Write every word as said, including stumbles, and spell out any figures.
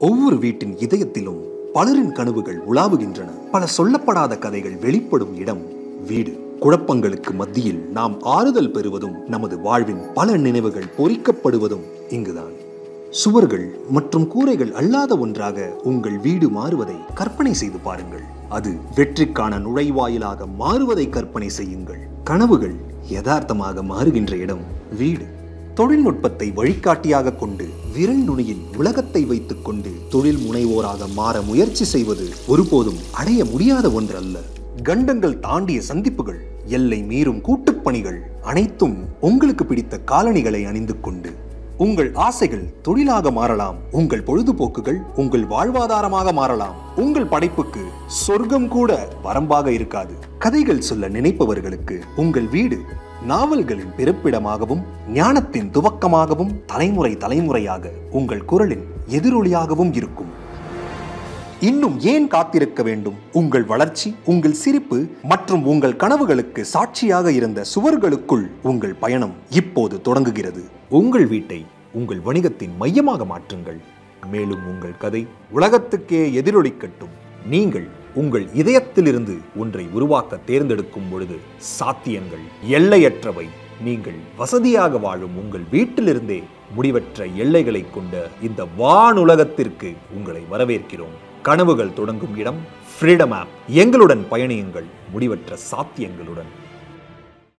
ஒவ்வொரு வீட்டின் இதயத்திலும் பலரின் கனவுகள் உலாவுகின்றன. பல சொல்லப்படாத கதைகள் வெளிப்படும் இடம் வீடு. குழப்பங்களுக்கு மத்தியில் நாம் ஆறுதல் பெறுவதும் நமது வாழ்வின் பல நினைவுகள் பொறிக்கப்படுவதும் இங்குதான். சுவர்கள் மற்றும் கூரைகள் அல்லாத ஒன்றாக உங்கள் வீடு மாறுவதை கற்பனை செய்து பாருங்கள். அது வெற்றிக்கான நுழைவாயிலாக மாறுவதை கற்பனை செய்யுங்கள். கனவுகள் யதார்த்தமாக மாறுகின்ற இடம் வீடு. தொழில்நுட்பத்தை வழிகாட்டியாக கொண்டு விரல் நுனியில் உலகத்தை வைத்துக் கொண்டு தொழில் முனைவோராக மாற முயற்சி செய்வது ஒருபோதும் அடைய முடியாத ஒன்று அல்ல. கண்டங்கள் தாண்டிய சந்திப்புகள், எல்லை மீறும் கூட்டுப்பணிகள் அனைத்தும் உங்களுக்கு பிடித்த காலணிகளை அணிந்து கொண்டு உங்கள் ஆசைகள் தொழிலாக மாறலாம். உங்கள் பொழுதுபோக்குகள் உங்கள் வாழ்வாதாரமாக மாறலாம். உங்கள் படைப்புக்கு சொர்க்கம் கூட வரம்பாக இருக்காது. கதைகள் சொல்ல நினைப்பவர்களுக்கு உங்கள் வீடு நாவல்களின் பிறப்பிடமாகவும் ஞானத்தின் துவக்கமாகவும் தலைமுறை தலைமுறையாக உங்கள் குரலின் எதிரொலியாகவும் இருக்கும். இன்னும் ஏன் காத்திருக்க வேண்டும்? உங்கள் வளர்ச்சி, உங்கள் சிரிப்பு மற்றும் உங்கள் கனவுகளுக்கு சாட்சியாக இருந்த சுவர்களுக்குள் உங்கள் பயணம் இப்போது தொடங்குகிறது. உங்கள் வீட்டை உங்கள் வணிகத்தின் மையமாக மாற்றுங்கள். மேலும் உங்கள் கதை உலகத்துக்கே எதிரொலிக்கட்டும். நீங்கள் உங்கள் இதயத்திலிருந்து ஒன்றை உருவாக்க தேர்ந்தெடுக்கும் பொழுது சாத்தியங்கள் எல்லையற்றவை. நீங்கள் வசதியாக வாழும் உங்கள் வீட்டிலிருந்தே முடிவற்ற எல்லைகளை கொண்ட இந்த வானுலகத்திற்கு உங்களை வரவேற்கிறோம். கனவுகள் தொடங்கும் இடம் ஃப்ரீடம் ஆப். எங்களுடன் பயணியுங்கள் முடிவற்ற சாத்தியங்களுடன்.